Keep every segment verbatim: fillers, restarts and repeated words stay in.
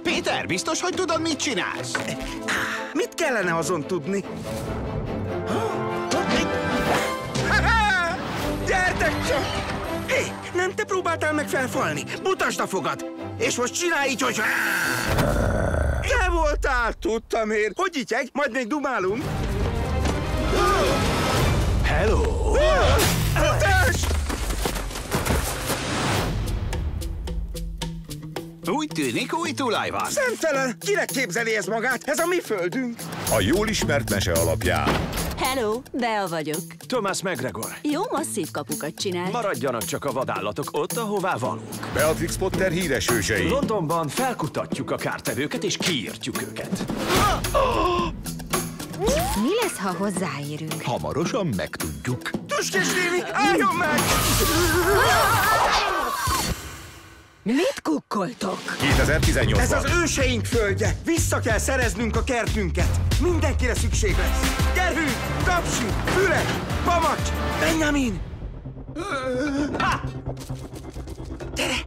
Péter, biztos, hogy tudod, mit csinálsz? Mit kellene azon tudni? Gyertek csak! Hé, nem te próbáltál meg felfalni? Mutasd a fogad! És most csinálj így, hogy... Te voltál, tudtam én! Hogy ityeg? Majd még dumálunk! Hello! Futás! Úgy tűnik, új tulaj van. Szemtelen! Kinek képzeli ez magát? Ez a mi földünk! A jól ismert mese alapján. Hello, Bea vagyok. Thomas McGregor. Jó masszív kapukat csinál. Maradjanak csak a vadállatok ott, ahová valunk. Beatrix Potter híres hősei. Londonban felkutatjuk a kártevőket és kiírtjuk őket. Mi lesz, ha hozzáérünk? Hamarosan megtudjuk. Tüskés néni, álljon meg! Mit kukkoltok? Ez kétezer-tizennyolcban. az őseink földje! Vissza kell szereznünk a kertünket! Mindenkire szükség lesz! Gyerünk! Tapsi! Füle! Pamacs! Benjamin! Ha! Gyere!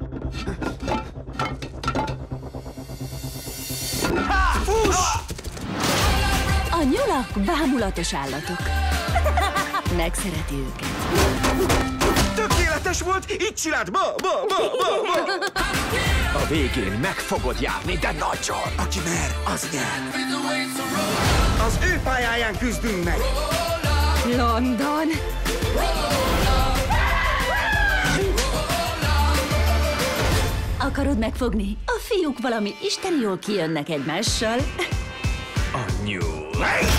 Ha! Fuss! A nyulak bámulatos állatok. Megszereti őket. Tökéletes volt! Így csináld! Ba, ba, ba, ba, ba. A végén meg fogod járni, de nagyon. Aki mer, az nyer! Az ő pályáján küzdünk meg! London! Akarod megfogni? A fiúk valami isteni jól kijönnek egymással. A nyúl.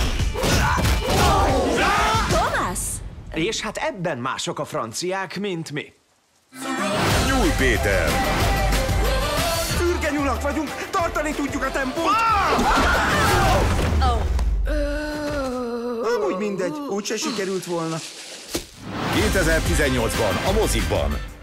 Thomas! És hát ebben mások a franciák, mint mi. Nyúl Péter. Fürge nyulak vagyunk! Tartani tudjuk a tempót! Amúgy mindegy, úgyse sikerült volna. kétezer-tizennyolcban a mozikban.